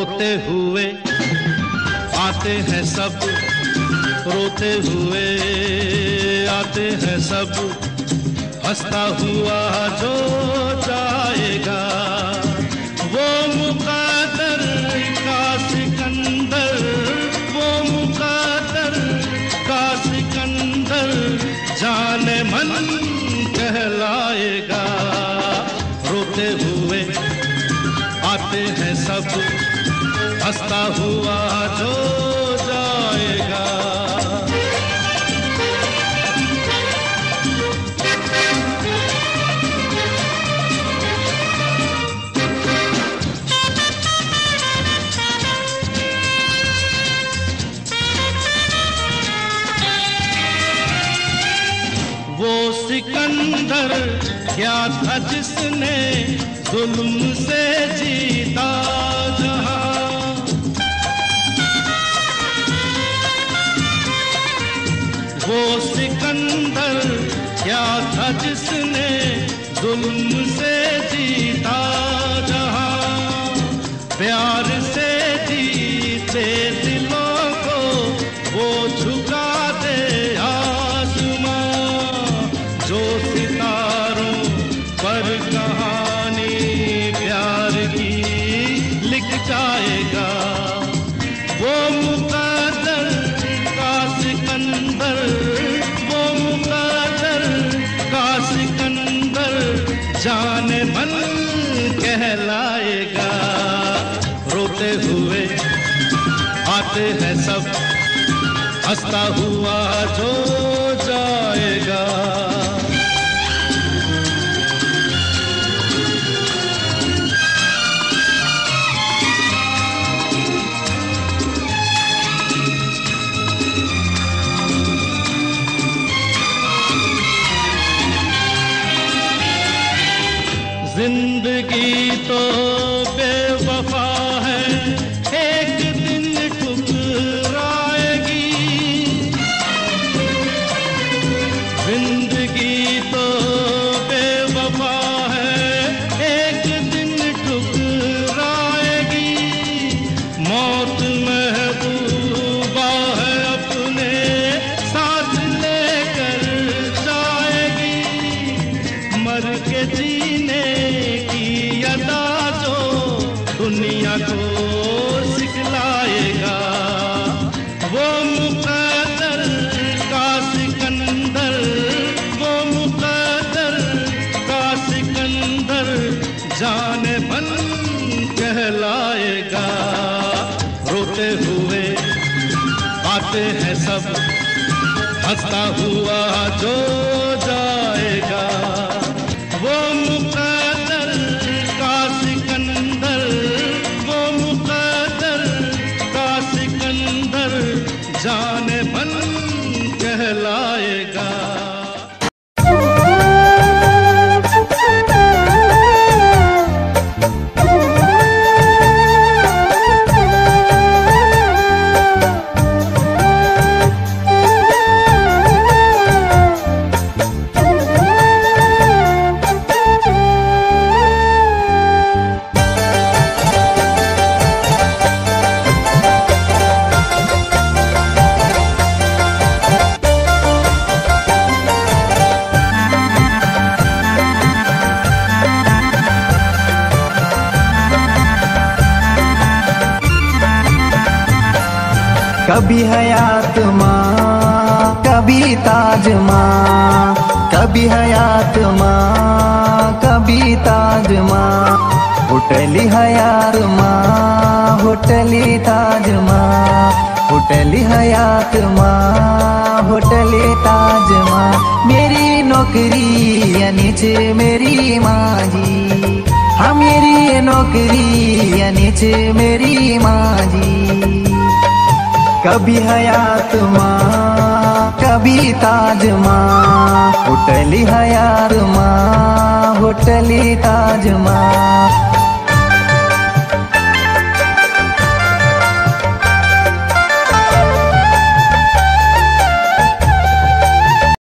रोते हुए आते हैं सब, रोते हुए आते हैं सब, हंसता हुआ जो जाएगा वो मुक़द्दर का सिकंदर, वो मुक़द्दर का सिकंदर जाने मन कहलाएगा। रोते हुए आते हैं सब, हंसता हुआ जो जाएगा। वो सिकंदर क्या था जिसने जुल्म से जीता जहां, वो सिकंदर क्या था जिसने जुल्म से जीता जहां, प्यार से जीते दिलों को वो झुका दे आसमां, जो सितारों पर कहानी प्यार की लिख जाएगा। वो मुक़द्दर का सिकंदर, वो मुक़द्दर का सिकंदर जाने मन कहलाएगा। रोते हुए आते हैं सब, हंसता हुआ जो जाएगा। जिंदगी तो बेवफा है, एक दिन ठुकराएगी। जिंदगी तो बेवफा है, एक दिन ठुकराएगी। मौत महबूबा है, अपने साथ लेकर जाएगी। मर के जीने दुनिया को सिखलाएगा। वो मुक़द्दर का सिकंदर, वो मुक़द्दर का सिकंदर जाने मन कहलाएगा। रोते हुए आते हैं सब, हंसता हुआ जो जाएगा। वो मुक़द्दर का सिकंदर, वो मुक़द्दर का सिकंदर जाने मन कहलाएगा। कभी हयात माँ, कभी ताज माँ, कभी हयात माँ, कभी ताज माँ। होटली हयात माँ, होटली ताज माँ, होटली हयात माँ, होटली ताज माँ। मेरी नौकरी यानीच मेरी माँ जी, हाँ मेरी नौकरी यानीच मेरी माँ जी। कभी हयात माँ, कभी ताज माँ, होटली हयात माँ, होटली ताज माँ।